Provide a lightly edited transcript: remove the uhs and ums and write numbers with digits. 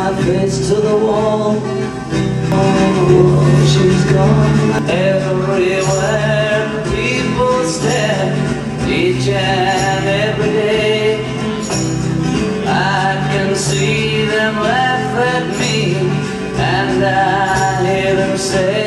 my face to the wall. Oh, she's gone. Everywhere people stare, each and every day. I can see them laugh at me, and I hear them say,